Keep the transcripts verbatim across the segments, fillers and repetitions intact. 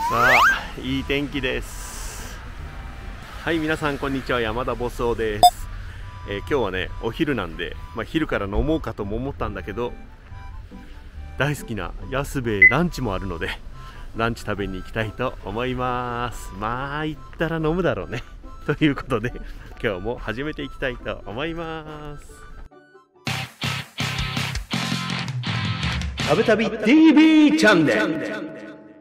さあ、いい天気です。はい、皆さんこんにちは、山田ボスオです。えー、今日はね、お昼なんで、まあ、昼から飲もうかとも思ったんだけど、大好きな安兵衛ランチもあるので、ランチ食べに行きたいと思います。まあ、行ったら飲むだろうね。ということで、今日も始めていきたいと思います。食べ旅 ティーブイ チャンネル。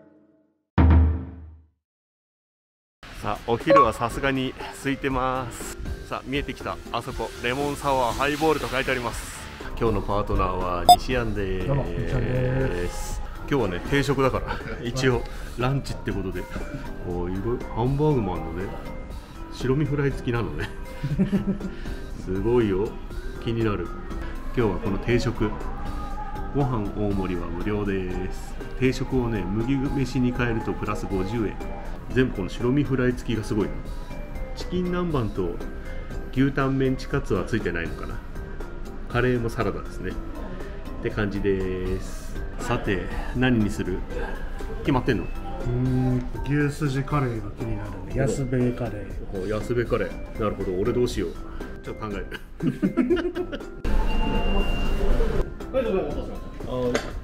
さあ、お昼はさすがに空いてます。さあ、見えてきたあそこ、レモンサワーハイボールと書いてあります。今日のパートナーは西安です。今日はね、定食だから一応ランチってことで、こういろいろハンバーグもあるのね、白身フライ付きなのねすごいよ、気になる。今日はこの定食、ご飯大盛りは無料です。定食をね、麦飯に変えるとプラスごじゅうえん。全部この白身フライ付きがすごいな。チキン南蛮と牛タンメンチカツはついてないのかな。カレーもサラダですねって感じです。さて、何にする決まってんの？ うーん、牛すじカレーが気になるね。安兵衛カレー。 安兵衛カレー。なるほど、俺どうしよう。ちょっと考えるはい、どうぞお待たせしました。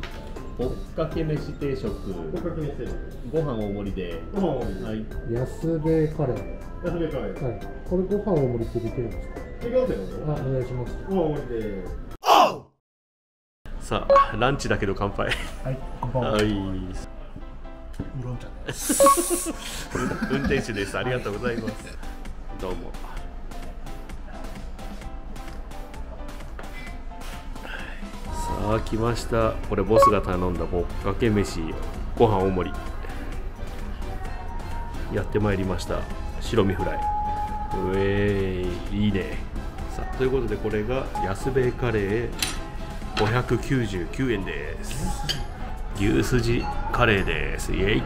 ぼっかけ飯定食。ぼっかけ飯定食。ご飯大盛りで。ご飯大盛り。はい。 安兵衛カレー。 安兵衛カレー。 はい。これご飯大盛りってできるんですか？ できますよ。 あ、お願いします。 ご飯大盛りで。さあ、ランチだけど乾杯。 はい。乾杯。 はい。 ウーロン茶です。 運転手です。ありがとうございます。どうも。さあ、来ました。これボスが頼んだぼっかけ飯、ご飯大盛りやってまいりました。白身フライ、うえーいいね。さあ、ということで、これが安兵衛カレーごひゃくきゅうじゅうきゅうえんです。牛すじカレーです。イエイ。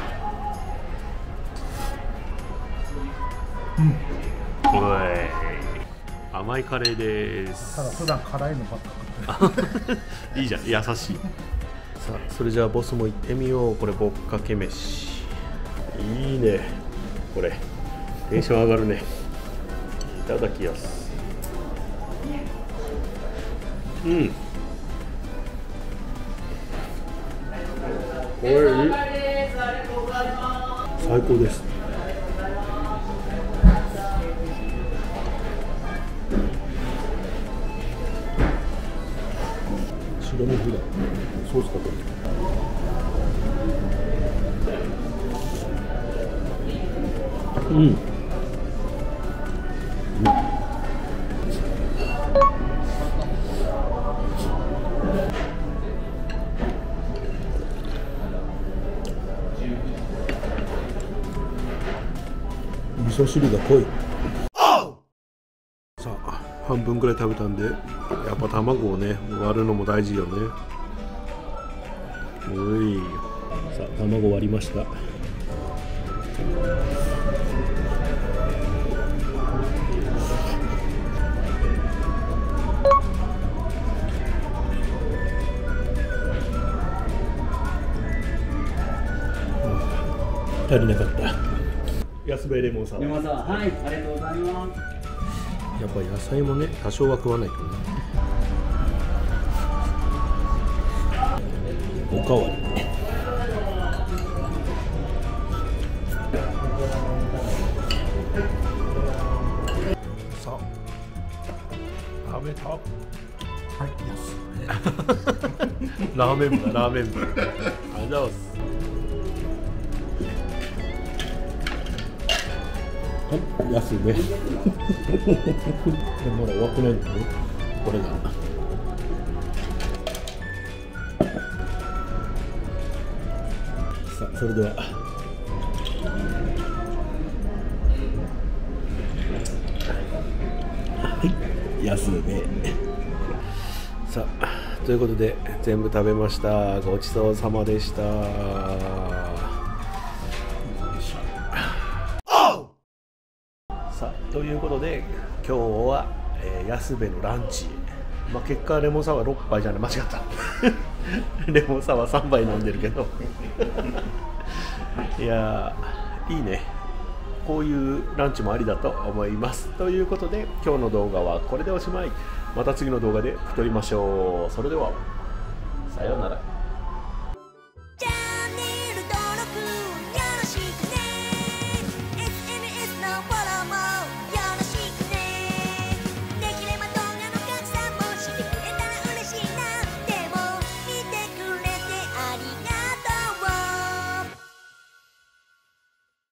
うん、おい、甘いカレーです。 ただ普段辛いのばっかいいじゃん、優しい。さあ、それじゃあボスも行ってみよう。これぼっかけ飯、いいね。これテンション上がるね。いただきます。うん、これいい、最高です。白身フライ、ソースかける。うん。うん。味噌汁が濃い。さあ、半分くらい食べたんで、やっぱ卵をね、割るのも大事よね。おい。さあ、卵割りました。足りなかった。安兵衛レモンサワー。 レモンサワー、はい、ありがとうございます。 やっぱ野菜もね、多少は食わないとね。おかわり。さあ、食べた。 はい、 ラーメン部だ、ラーメン部。ありがとうございます。はい、安いね。でもまだ終わってないんだね、これが。さあ、それでは。はい、安いね。さあ、ということで全部食べました。ごちそうさまでした。さあ、ということで今日は、えー、安兵衛のランチ、まあ、結果レモンサワーろっぱいじゃない、間違ったレモンサワーさんばい飲んでるけどいやーいいね、こういうランチもありだと思います。ということで今日の動画はこれでおしまい。また次の動画で撮りましょう。それではさようなら。